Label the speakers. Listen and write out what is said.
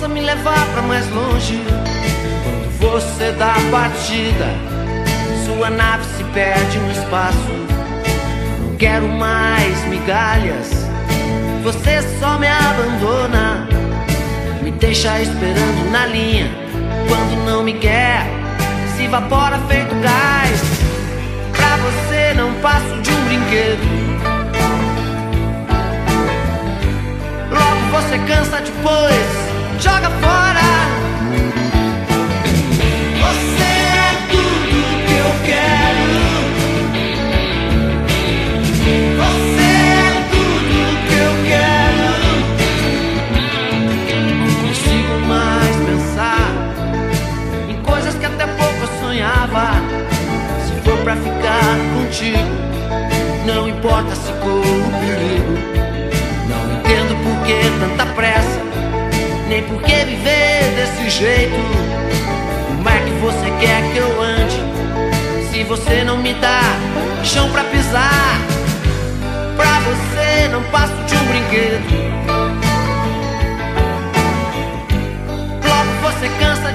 Speaker 1: me levar pra mais longe. Quando você dá a partida, sua nave se perde no espaço. Não quero mais migalhas, você só me abandona. Me deixa esperando na linha, quando não me quer, se evapora feito gás. Pra você não passo de um brinquedo. Logo você cansa depois, joga fora. Você é tudo que eu quero. Você é tudo que eu quero. Não consigo mais pensar em coisas que até pouco eu sonhava. Se for pra ficar contigo, não importa se corro perigo. Não entendo por que tanta pressa, nem por que viver desse jeito. Como é que você quer que eu ande, se você não me dá chão pra pisar? Pra você não passo de um brinquedo. Logo você cansa